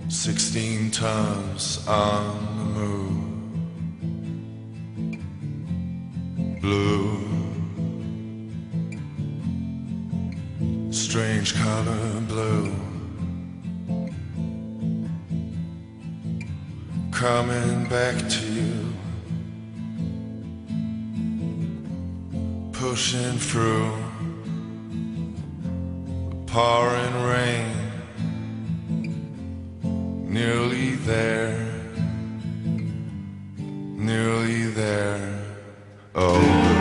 16 tons on the move. Blue, strange color blue. Coming back to you, pushing through the pouring rain. Nearly there, nearly there. Oh,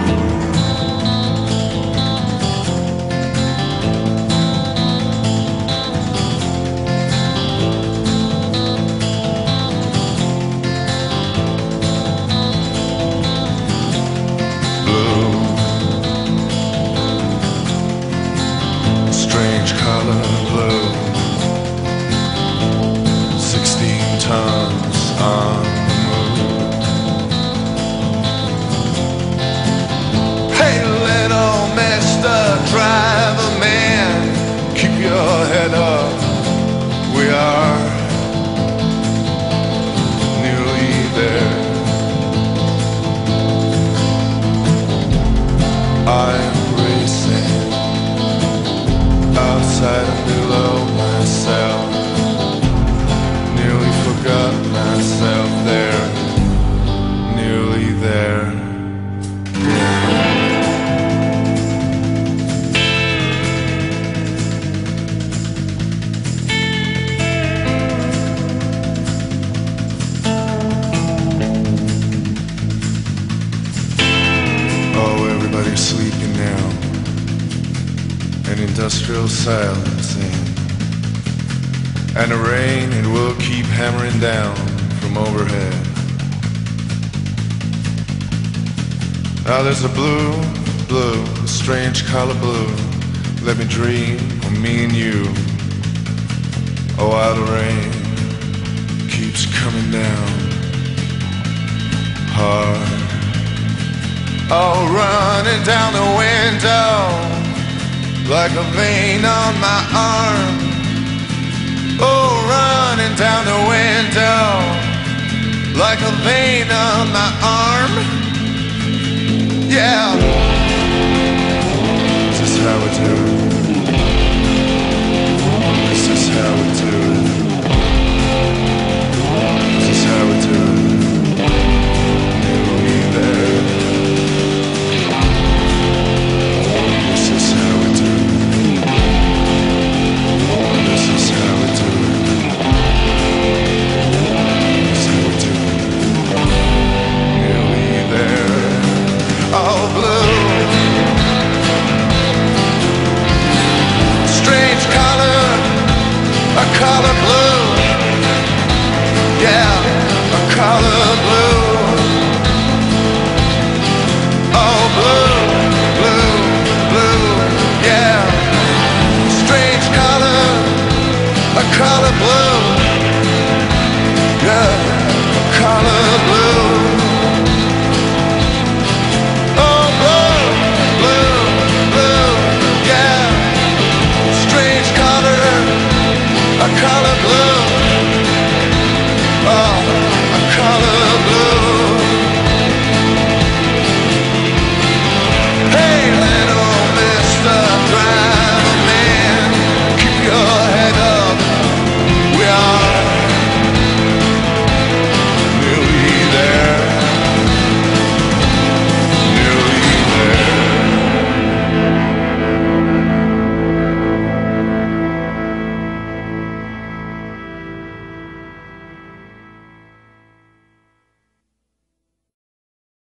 blue, strange color blue. 16 tons on the move. Hey, little Mr. Driver Man, keep your head up. We are nearly there. I'm racing outside and below myself. Nearly forgot myself there, nearly there. Oh, everybody's sleeping now. An industrial silencing. And the rain, it will keep hammering down from overhead. Now there's a blue, blue, a strange color blue. Let me dream of me and you. Oh, how the rain keeps coming down hard. Oh, running down the window like a vein on my arm. Oh, running down the window like a vein on my arm. Yeah, this is how we do it. This is how we do it. This is how we do it. Nearly there. This is how we do it. This is how we do it. This is how we do it. Nearly there. Oh, blue, strange color, a color blue. Yeah, a color blue. Oh, blue, blue, blue. Yeah, strange color, a color blue. Yeah, a color blue. Oh, blue, blue, blue. Yeah, strange color, a color blue.